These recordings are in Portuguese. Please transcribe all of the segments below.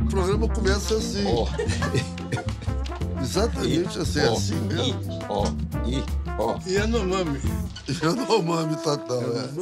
O programa começa assim. Ó. Exatamente assim, Ó. assim mesmo. Ó. Ó. Yanomami. Yanomami total,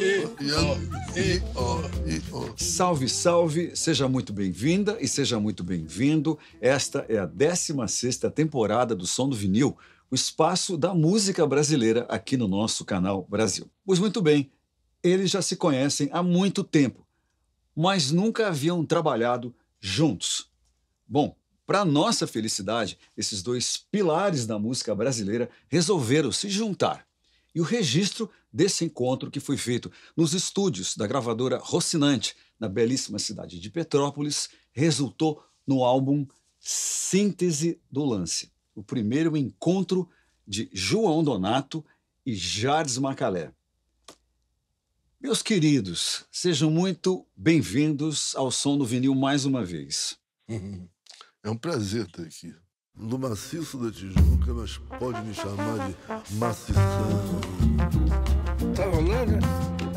Salve, salve! Seja muito bem-vinda e seja muito bem-vindo. Esta é a 16ª temporada do Som do Vinil, o espaço da música brasileira aqui no nosso canal Brasil. Pois muito bem, eles já se conhecem há muito tempo, mas nunca haviam trabalhado juntos. Bom, para nossa felicidade, esses dois pilares da música brasileira resolveram se juntar. E o registro desse encontro, que foi feito nos estúdios da gravadora Rocinante, na belíssima cidade de Petrópolis, resultou no álbum Síntese do Lance, o primeiro encontro de João Donato e Jardes Macalé. Meus queridos, sejam muito bem-vindos ao Som do Vinil mais uma vez. É um prazer estar aqui. Do maciço da Tijuca, mas pode me chamar de macição. Tá rolando, né?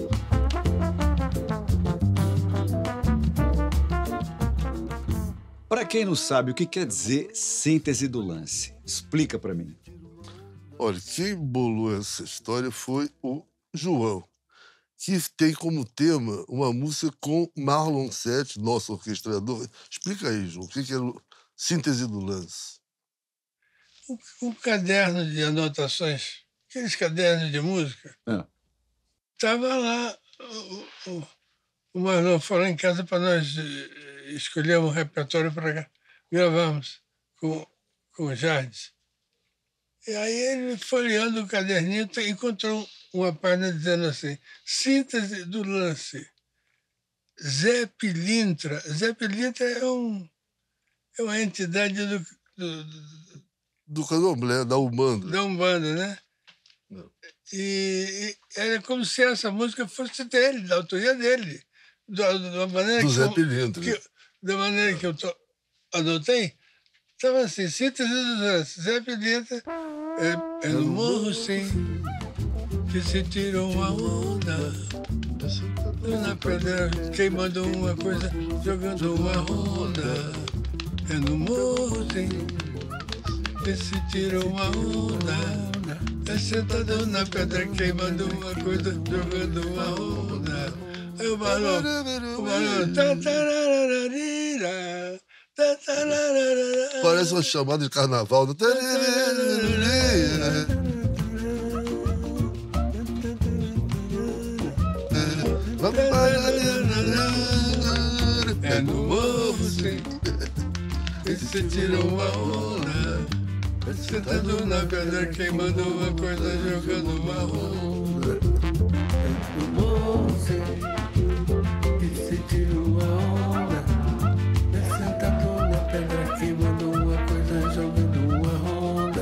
Para quem não sabe o que quer dizer síntese do lance, explica para mim. Olha, quem bolou essa história foi o João, que tem como tema uma música com Marlon Sete, nosso orquestrador. Explica aí, João, o que era o síntese do lance? Um caderno de anotações, aqueles cadernos de música. Estava lá, o Marlon falou em casa para nós escolher um repertório para gravarmos com o Jardes. E aí ele, folheando o caderninho, encontrou uma página dizendo assim, síntese do lance, Zé Pilintra. Zé Pilintra é uma entidade do candomblé, da Umbanda. Da Umbanda, né? Não. E era como se essa música fosse dele, da autoria dele. Da maneira do Zé Pilintra. Da maneira que eu anotei, estava assim, síntese do Zé Pilintra, é no morro, sim, que se tirou uma onda, na pedra queimando uma coisa, jogando uma ronda, é no morro, sim, que se tirou uma onda, é sentado na pedra queimando uma coisa, jogando uma onda. Aí o Marlon, parece uma chamada de carnaval. É no morro, sim, que se tirou uma onda, sentado na pedra, queimando uma coisa, jogando uma onda. É no morro, sim, que se tirou uma onda, sentado na pedra, queimando uma coisa, jogando uma onda.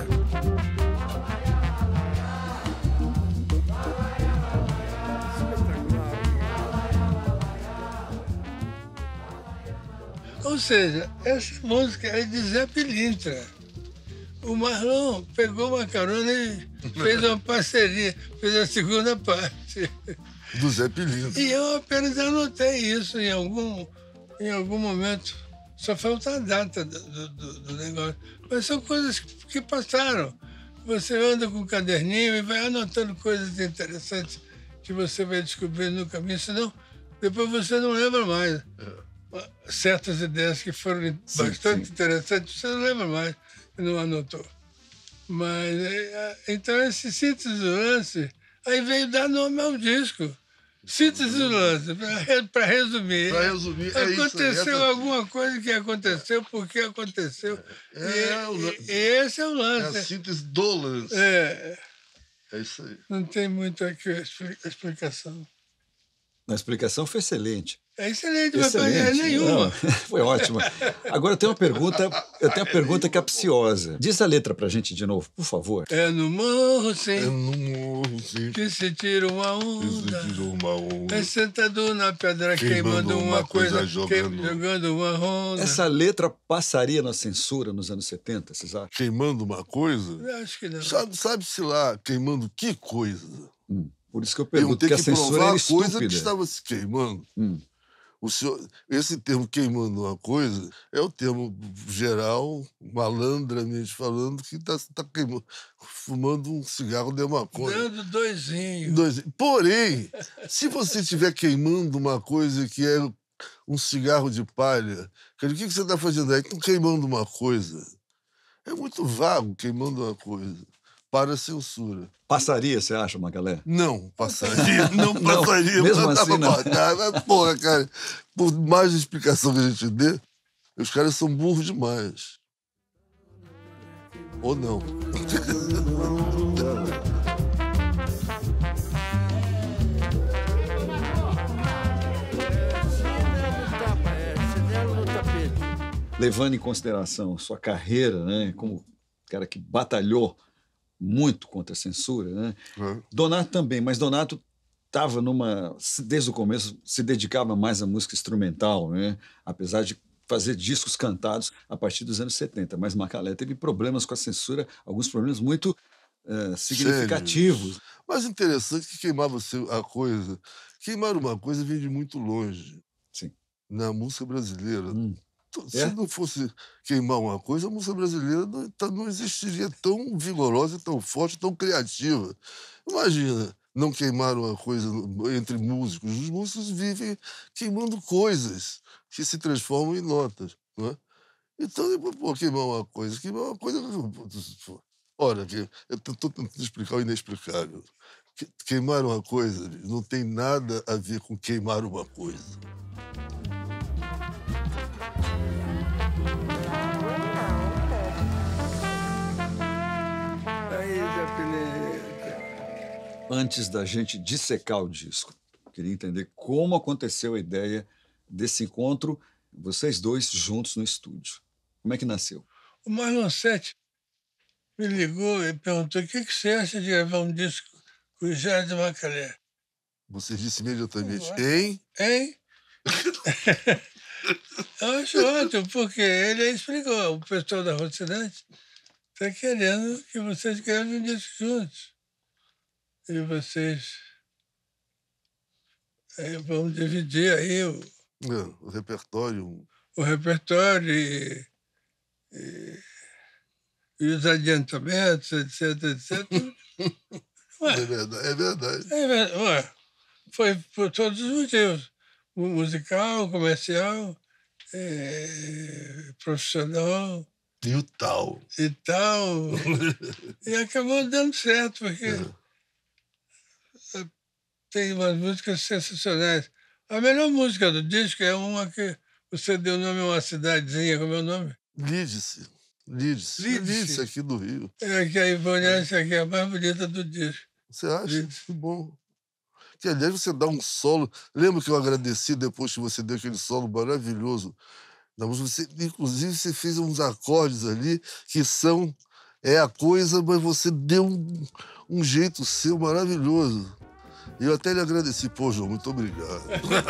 Ou seja, essa música é de Zé Pilintra. O Marlon pegou uma carona e fez uma parceria, fez a segunda parte. Do Zé Pilintra. E eu apenas anotei isso em algum momento. Só falta a data do negócio. Mas são coisas que passaram. Você anda com um caderninho e vai anotando coisas interessantes que você vai descobrindo no caminho, senão depois você não lembra mais. Certas ideias que foram bastante interessantes, você não lembra mais e não anotou. Mas, então, esse síntese do lance, aí veio dar nome ao disco. Síntese do lance, para resumir. Para resumir, aconteceu alguma coisa que aconteceu, porque aconteceu. E esse é o lance. É a síntese do lance. É isso aí. Não tem muito aqui a explicação. A explicação foi excelente. É excelente, mas é nenhuma. Não, foi ótima. Agora eu tenho uma pergunta capciosa. Diz a letra pra gente de novo, por favor. É no morro, sim. É no morro, sim. Que se tira uma onda. Que se tirou uma onda. É sentado na pedra queimando uma coisa, jogando uma ronda. Essa letra passaria na censura nos anos 70, vocês acham? Queimando uma coisa? Eu acho que não. Sabe-se lá, queimando que coisa? Por isso que eu pergunto, porque a censura era estúpida. Coisa que estava se queimando. O senhor, esse termo queimando uma coisa é o termo geral, malandramente falando, que está queimando, fumando um cigarro de maconha. Dando doisinho. Porém, se você estiver queimando uma coisa que é um cigarro de palha, quer dizer, o que você está fazendo aí? Estão queimando uma coisa. É muito vago queimando uma coisa. Para a censura. Passaria, você acha, Macalé? Não passaria, não passaria. Mesmo assim, não. Mas, porra, cara, por mais explicação que a gente dê, os caras são burros demais. Ou não. Levando em consideração sua carreira, né, como cara que batalhou muito contra a censura, né? Donato também, mas Donato estava desde o começo, se dedicava mais à música instrumental, né? Apesar de fazer discos cantados a partir dos anos 70. Mas Macalé teve problemas com a censura, alguns problemas muito significativos. Sério? Mas interessante que queimava a coisa. Queimar uma coisa vem de muito longe. Sim. Na música brasileira. Se não fosse queimar uma coisa, a música brasileira não existiria tão vigorosa, tão forte, tão criativa. Imagina não queimar uma coisa entre músicos. Os músicos vivem queimando coisas que se transformam em notas. Não é? Então, depois, queimar uma coisa. Olha, eu estou tentando explicar o inexplicável. Queimar uma coisa não tem nada a ver com queimar uma coisa. Antes da gente dissecar o disco, queria entender como aconteceu a ideia desse encontro, vocês dois juntos no estúdio. Como é que nasceu? O Marlon Sete me ligou e perguntou: o que você acha de gravar um disco com o Jardim Macalé? Você disse imediatamente: hein? Hein? Eu acho ótimo, porque ele explicou: o pessoal da Rocinante está querendo que vocês gravem um disco juntos. E vocês vão dividir aí o repertório. O repertório e os adiantamentos, etc, etc. É verdade. Ué, foi por todos os motivos. Musical, comercial, profissional. E o tal. E acabou dando certo, porque tem umas músicas sensacionais. A melhor música do disco é uma que você deu nome a uma cidadezinha, como é o nome? Lídice, aqui do Rio. Que a Ivone acha que é a mais bonita do disco. Você acha? Lídice. Que bom. Que, aliás, você dá um solo. Lembra que eu agradeci depois que você deu aquele solo maravilhoso? Inclusive, você fez uns acordes ali que são... É a coisa, mas você deu um jeito seu maravilhoso. E eu até lhe agradeci. Pô, João, muito obrigado.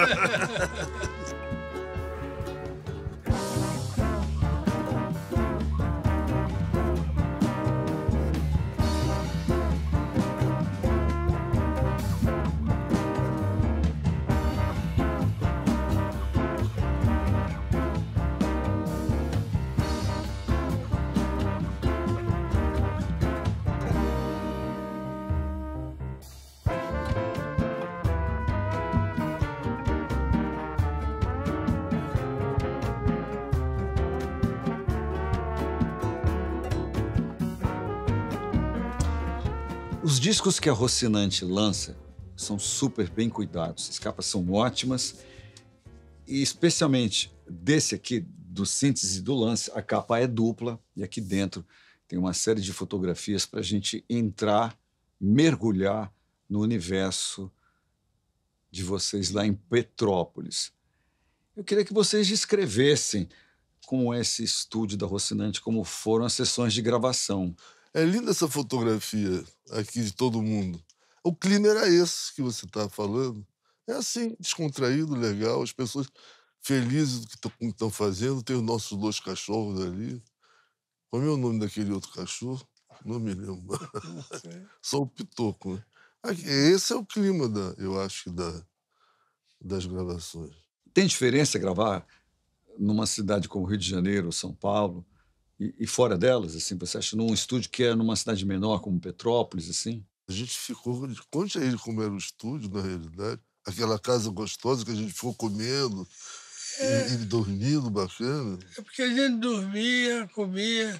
Os discos que a Rocinante lança são super bem cuidados, as capas são ótimas e especialmente desse aqui, do Síntese e do Lance, a capa é dupla e aqui dentro tem uma série de fotografias para a gente entrar, mergulhar no universo de vocês lá em Petrópolis. Eu queria que vocês descrevessem como é esse estúdio da Rocinante, como foram as sessões de gravação. É linda essa fotografia aqui de todo mundo. O clima era esse que você está falando. É assim, descontraído, legal, as pessoas felizes do que estão fazendo. Tem os nossos 2 cachorros ali. Qual é o nome daquele outro cachorro? Não me lembro. Só o Pitoco, né? Esse é o clima, eu acho, das gravações. Tem diferença gravar numa cidade como Rio de Janeiro, São Paulo, e fora delas, assim, você acha, num estúdio que é numa cidade menor, como Petrópolis, assim? A gente ficou... Conte aí como era o estúdio, na realidade. Aquela casa gostosa que a gente ficou comendo e dormindo bacana. É porque a gente dormia, comia,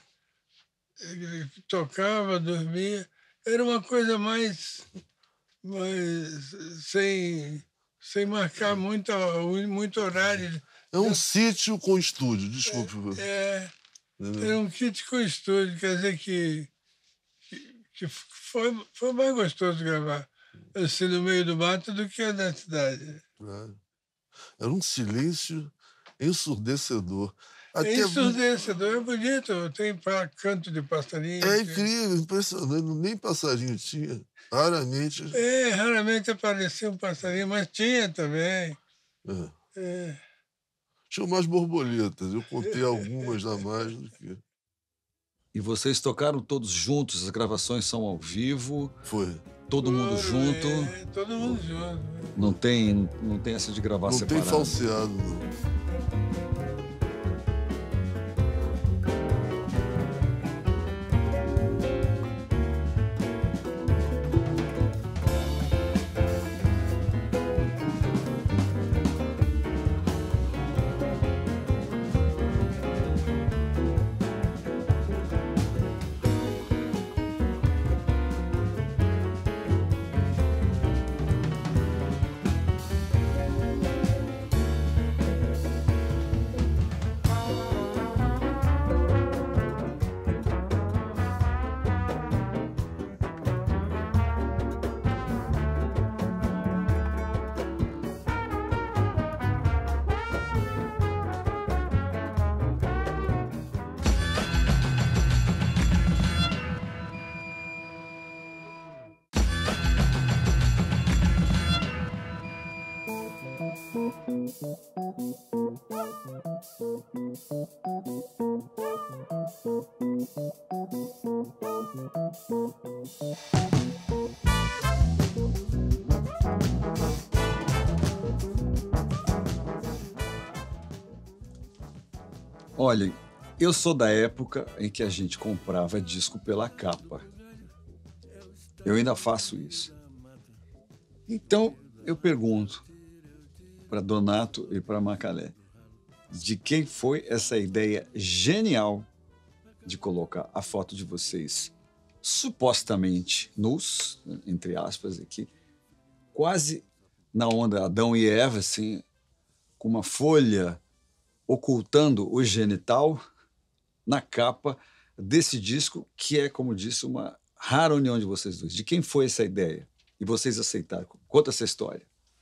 tocava, dormia. Era uma coisa mais sem marcar muito horário. É um sítio com estúdio, desculpe. Era um kit com estúdio, quer dizer que foi mais gostoso gravar assim no meio do mato do que na cidade. Era um silêncio ensurdecedor. É ensurdecedor, é bonito, tem canto de passarinho. É incrível, impressionante, nem passarinho tinha, raramente. Raramente aparecia um passarinho, mas tinha também. Tinha mais borboletas, eu contei algumas a mais do que... E vocês tocaram todos juntos, as gravações são ao vivo? Foi. Todo mundo junto? Todo mundo junto. Não tem essa de gravar separado? Não tem falseado, não. Olha, eu sou da época em que a gente comprava disco pela capa. Eu ainda faço isso. Então, eu pergunto para Donato e para Macalé, de quem foi essa ideia genial de colocar a foto de vocês supostamente nus, entre aspas aqui, quase na onda Adão e Eva, assim, com uma folha ocultando o genital na capa desse disco, que é, como disse, uma rara união de vocês dois. De quem foi essa ideia? E vocês aceitaram? Conta essa história.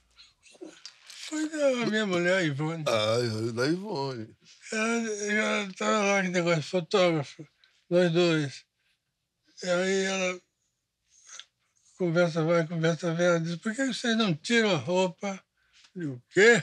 Foi da minha mulher, Ivone. Da Ivone. Ela estava lá com negócio de fotógrafo, nós dois. E aí ela conversa vai, conversa vem, ela diz, por que vocês não tiram a roupa? Eu digo, o quê?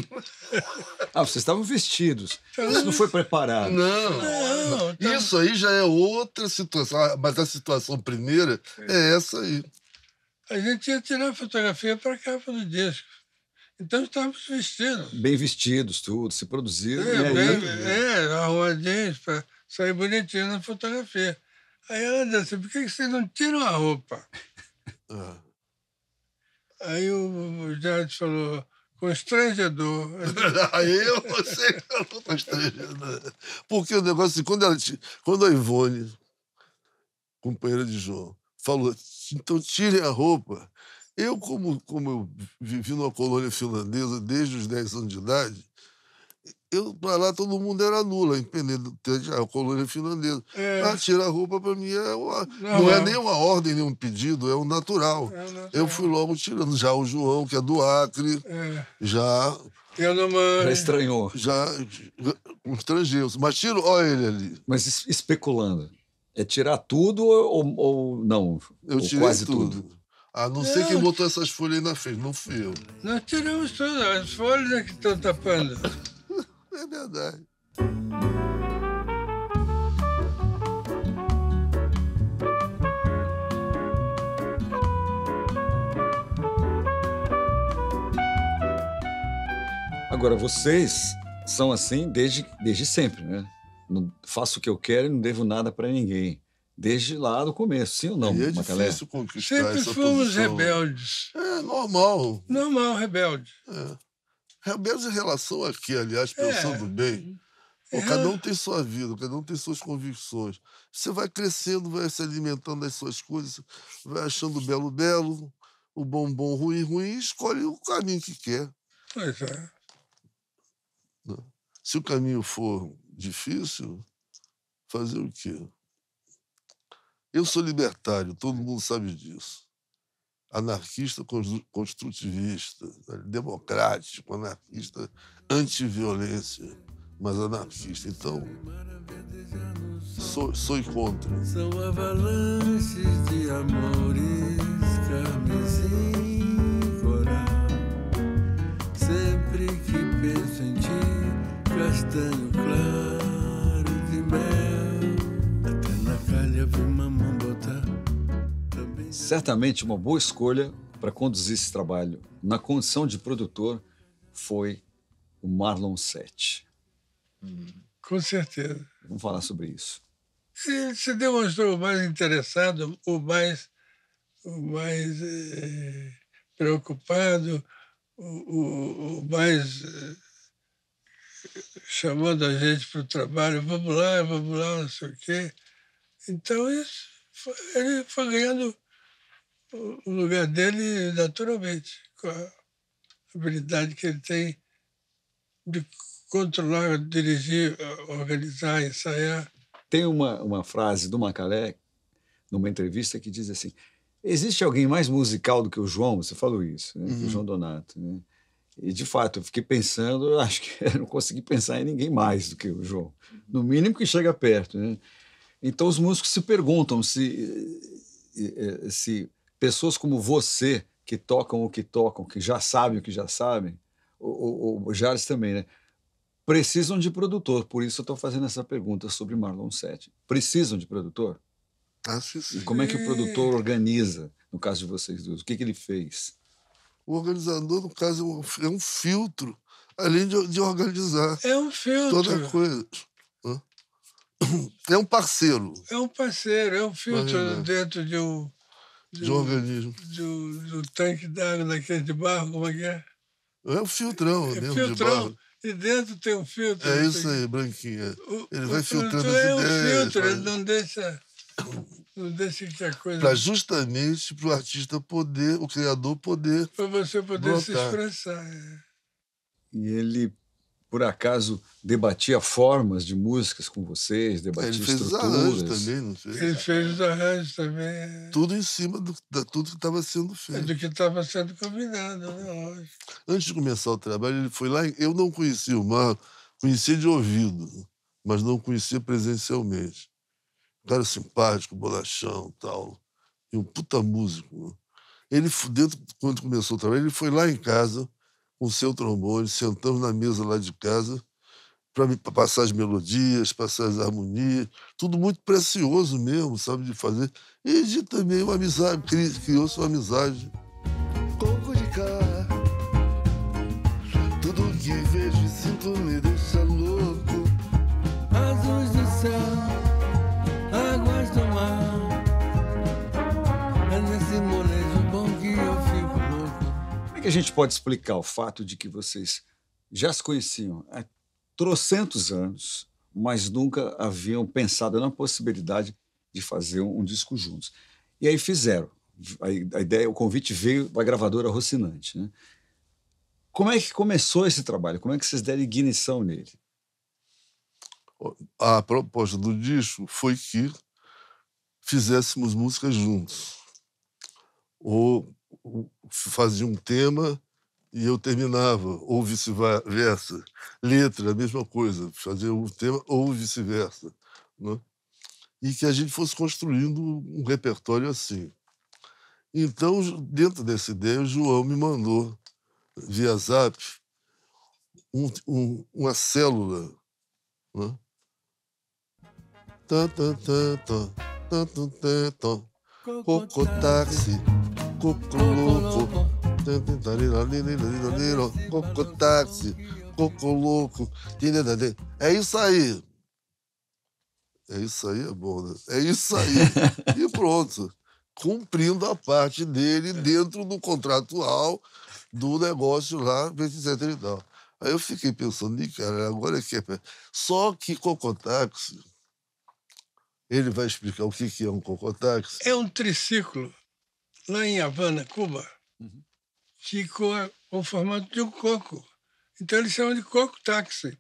Vocês estavam vestidos. Isso não foi preparado. Não. Isso aí já é outra situação. Mas a situação primeira é essa aí. A gente ia tirar a fotografia para a capa do disco. Então estávamos vestidos. Bem vestidos, tudo, se produziram. Arrumadinhos, para sair bonitinho na fotografia. Aí ela disse assim, por que vocês não tiram a roupa? Aí o Jardim falou, constrangedor. Aí você falou constrangedor. Porque o negócio assim, quando a Ivone, companheira de João, falou, então tirem a roupa, eu, como eu vivi numa colônia finlandesa desde os 10 anos de idade, para lá todo mundo era nula, independente a colônia finlandesa. Tirar a roupa para mim não é nem uma ordem, nem um pedido, é o natural. Eu fui logo tirando. Já o João, que é do Acre, já estranhou. Já constrangeu. Mas tiro, olha ele ali. Mas especulando, é tirar tudo ou não? Eu tirei quase tudo. A não ser quem botou essas folhas aí na frente, não fui eu. Nós tiramos tudo, as folhas é que estão tapando. É verdade. Agora, vocês são assim desde sempre, né? Não faço o que eu quero e não devo nada para ninguém. Desde lá do começo, sim ou não, E é Macalé? difícil conquistar Sempre essa fomos posição. rebeldes. É normal. Normal, rebelde. Rebelde em relação aqui, aliás, pensando bem. Pô, cada um tem sua vida, cada um tem suas convicções. Você vai crescendo, vai se alimentando das suas coisas, vai achando o belo belo, o bom bom, ruim ruim, e escolhe o caminho que quer. Pois é. Se o caminho for difícil, fazer o quê? Eu sou libertário, todo mundo sabe disso. Anarquista construtivista, democrático, anarquista antiviolência, mas anarquista. Então, sou contra. São avalanches de amores, carmesim, coral. Sempre que penso em ti, castanho claro de mel. Até na calha vi mamãe botar. Certamente uma boa escolha para conduzir esse trabalho na condição de produtor foi o Marlon Sete. Com certeza. Vamos falar sobre isso. Ele se demonstrou o mais interessado, o mais preocupado, o mais chamando a gente para o trabalho, vamos lá, não sei o quê. Então, ele foi ganhando o lugar dele naturalmente, com a habilidade que ele tem de controlar, dirigir, organizar, ensaiar. Tem uma frase do Macalé, numa entrevista, que diz assim: existe alguém mais musical do que o João? Você falou isso, né? O João Donato. Né? E, de fato, eu fiquei pensando, eu acho que eu não consegui pensar em ninguém mais do que o João. No mínimo que chega perto. Né? Então, os músicos se perguntam se pessoas como você, que tocam o que tocam, que já sabem o que já sabem, o Jales também, né? Precisam de produtor. Por isso eu estou fazendo essa pergunta sobre Marlon Sete. Precisam de produtor? Acho que sim. E como é que o produtor organiza, no caso de vocês dois? O que ele fez? O organizador, no caso, é um filtro, além de organizar É um filtro. toda a coisa. É um parceiro. É um parceiro, é um filtro dentro de um organismo. Do tanque d'água daquele de barro, como é que é? É um filtrão mesmo filtrão, de barro. E dentro tem um filtro. É isso aí, branquinha. Ele vai filtrando as ideias. ideias. É um filtro, ele não deixa que a coisa... Para justamente para o artista poder, o criador poder... Para você poder brotar. se expressar. E ele, por acaso, debatia formas de músicas com vocês, debatia Ele fez estruturas? os arranjos também, não fez? Ele fez os arranjos também. Tudo em cima de tudo que estava sendo feito. Do que estava sendo combinado, né? Lógico. Antes de começar o trabalho, ele foi lá... Eu não conhecia o Marlon, conhecia de ouvido, mas não conhecia presencialmente. Um cara simpático, bolachão, tal. E um puta músico. Ele, quando começou o trabalho, ele foi lá em casa com o seu trombone, sentamos na mesa lá de casa para passar as melodias, passar as harmonias, tudo muito precioso mesmo, sabe, de fazer. E de também uma amizade, criou-se uma amizade. Coco de cá, tudo que vejo e sinto me deixa louco. Azuis do céu, águas do mar. É nesse molejo bom que eu fico louco. Como é que a gente pode explicar o fato de que vocês já se conheciam há trocentos anos, mas nunca haviam pensado na possibilidade de fazer um disco juntos? E aí fizeram. A ideia, o convite veio da gravadora Rocinante. Né? Como é que começou esse trabalho? Como é que vocês deram ignição nele? A proposta do disco foi que fizéssemos músicas juntos. Ou fazia um tema e eu terminava, ou vice-versa. Letra, a mesma coisa, fazia um tema ou vice-versa. Né? E que a gente fosse construindo um repertório assim. Então, dentro dessa ideia, o João me mandou, via Zap, uma célula. Né? Cocotáxi, cocoloco, Cocotáxi, Coco Louco. É isso aí. É isso aí, é bom, né? É isso aí. E pronto. Cumprindo a parte dele dentro do contratual do negócio lá, etc e tal. Aí eu fiquei pensando, cara, agora é que é. Só que Cocotáxi, ele vai explicar o que é um Cocotáxi. É um triciclo lá em Havana, Cuba, que com o formato de um coco. Então eles chamam de coco-táxi.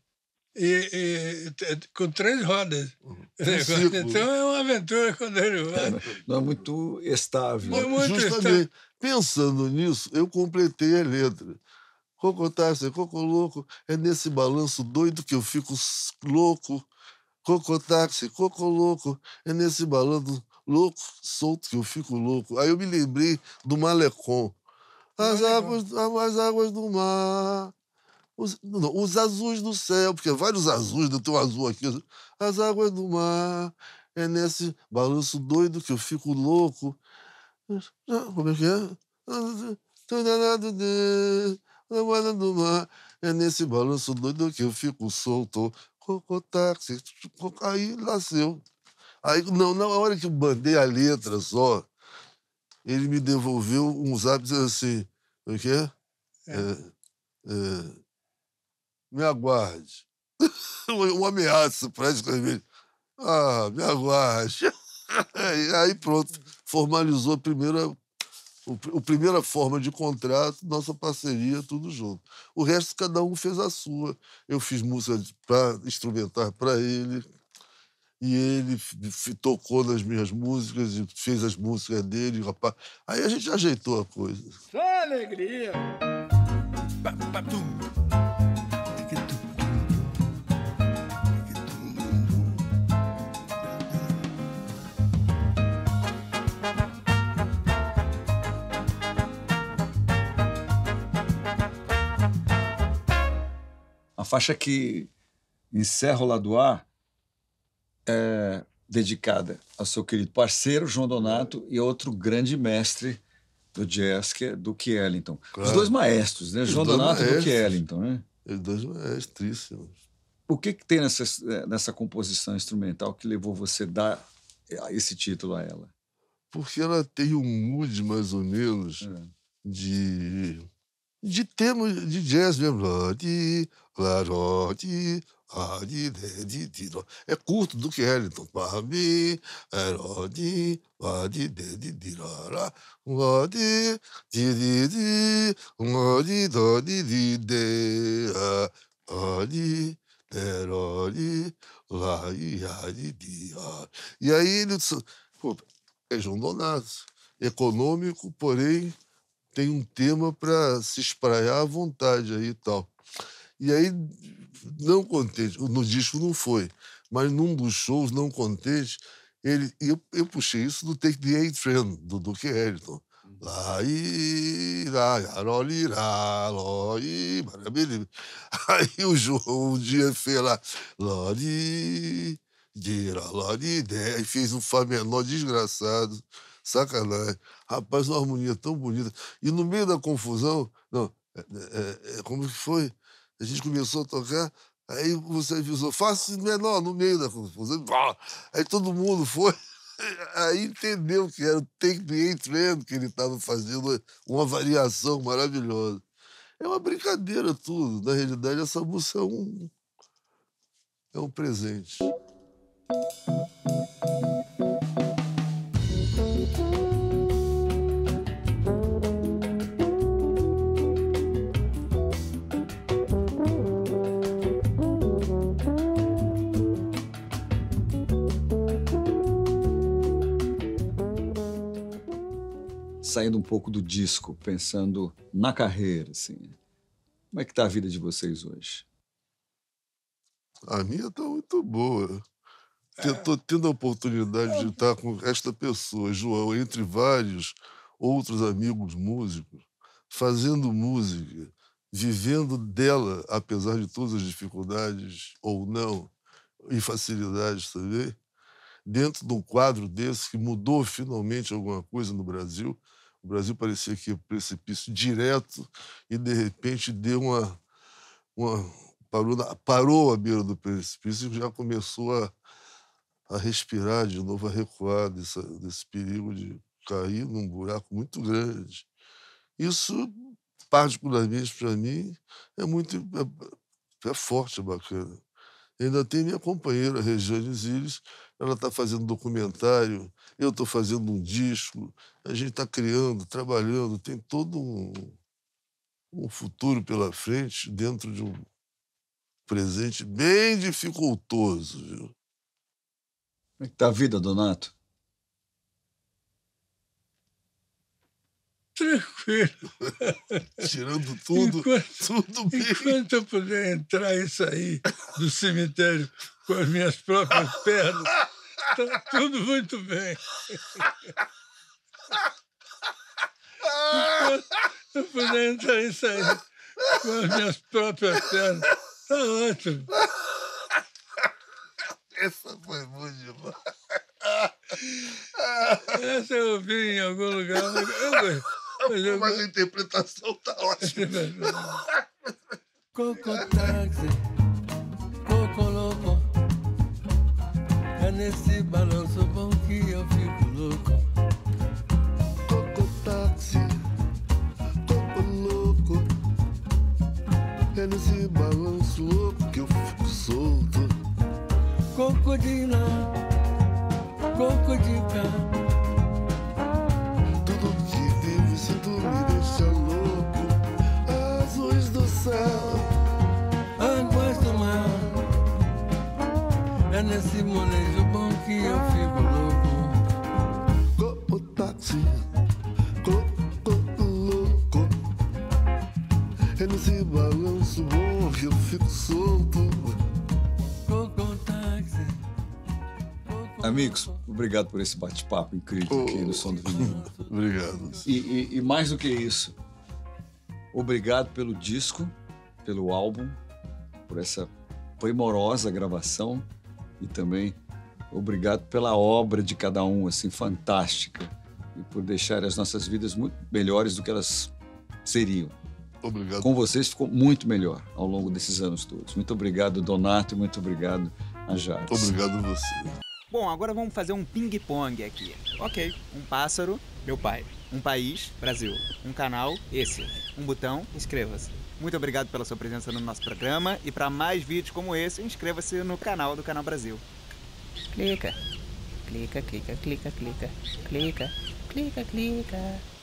Com 3 rodas. Então é uma aventura quando ele vai. Não é muito estável. Não é muito Justamente, pensando nisso, eu completei a letra. Cocotáxi, Coco Louco, é nesse balanço doido que eu fico louco. Cocotáxi, Coco Louco, é nesse balanço louco, solto que eu fico louco. Aí eu me lembrei do Malecon. As águas do mar, os azuis do céu, porque vários azuis, tem um azul aqui. As águas do mar, é nesse balanço doido que eu fico louco. Como é que é? Do mar, é nesse balanço doido que eu fico solto. Cocotáxi, aí nasceu. Aí, não, na hora que eu mandei a letra só, ele me devolveu um zap dizendo assim, o que é? Me aguarde. Uma ameaça praticamente. Me aguarde. Aí pronto, formalizou a primeira forma de contrato, nossa parceria, tudo junto. O resto, cada um fez a sua. Eu fiz música instrumental para ele, e ele tocou nas minhas músicas e fez as músicas dele, rapaz. Aí a gente ajeitou a coisa. Só alegria! A faixa que encerra o lado A é dedicada ao seu querido parceiro, João Donato, e outro grande mestre do jazz, que é Duke Ellington. Claro. Os dois maestros, né? João Donato e Duke Ellington, né? Os dois maestríssimos. O que tem nessa composição instrumental que levou você a dar esse título a ela? Porque ela tem um mood, mais ou menos, de tema de jazz mesmo. É curto do que Ellington. E aí ele... Pô, é João Donato. Econômico, porém tem um tema para se espraiar à vontade aí e tal. E aí, não contente, no disco não foi, mas num dos shows, não contente, eu puxei isso do Take the A-Train, do Duke Ellington. Aí o João um dia fez lá, aí fez um Fá menor desgraçado, sacanagem. Rapaz, uma harmonia tão bonita. E no meio da confusão, como que foi? A gente começou a tocar, aí você avisou, faça menor no meio da confusão. Aí todo mundo foi, aí entendeu que era o Take the A-Train, que ele estava fazendo uma variação maravilhosa. É uma brincadeira tudo. Na realidade, essa música é um presente. Saindo um pouco do disco, pensando na carreira, assim, como é que tá a vida de vocês hoje? A minha está muito boa. Estou tendo a oportunidade de estar com esta pessoa, João, entre vários outros amigos músicos, fazendo música, vivendo dela, apesar de todas as dificuldades ou não, e facilidades também, dentro de um quadro desse que mudou finalmente alguma coisa no Brasil, O Brasil parecia que ia para o precipício direto e, de repente, deu parou à beira do precipício e já começou a respirar de novo, a recuar desse perigo de cair num buraco muito grande. Isso, particularmente para mim, é forte, é bacana. Ainda tem minha companheira, Rejane Zilles, ela está fazendo documentário, eu estou fazendo um disco, a gente está criando, trabalhando, tem todo um futuro pela frente dentro de um presente bem dificultoso, viu? Como é que tá a vida, Donato? Tranquilo. Tirando tudo, tudo bem. Enquanto eu puder entrar e sair do cemitério com as minhas próprias pernas, está tudo muito bem. Enquanto eu puder entrar e sair com as minhas próprias pernas, está ótimo. Essa foi boa demais. Essa eu ouvi em algum lugar. Mas a interpretação tá ótima. Coco táxi, coco louco. É nesse balanço bom que eu fico louco. Coco táxi, coco louco. É nesse balanço louco que eu fico solto. Coco de lá, coco de cá. Tudo que vivo se tu me deixa louco. Azuis do céu, Águas do mar. É nesse molejo bom que eu fico louco. coco táxi, coco louco. É nesse balanço bom que eu fico solto. Coco táxi. Amigos, obrigado por esse bate-papo incrível aqui no Som do Vinil. Obrigado. E mais do que isso, obrigado pelo disco, pelo álbum, por essa primorosa gravação e também obrigado pela obra de cada um, assim, fantástica, e por deixar as nossas vidas muito melhores do que elas seriam. Obrigado. Com vocês ficou muito melhor ao longo desses anos todos. Muito obrigado, Donato, e muito obrigado a Jades. Obrigado a você. Bom, agora vamos fazer um ping-pong aqui. Ok, um pássaro, meu pai. Um país, Brasil. Um canal, esse. Um botão, inscreva-se. Muito obrigado pela sua presença no nosso programa e para mais vídeos como esse, inscreva-se no canal do Canal Brasil. Clica. Clica, clica, clica, clica. Clica, clica, clica.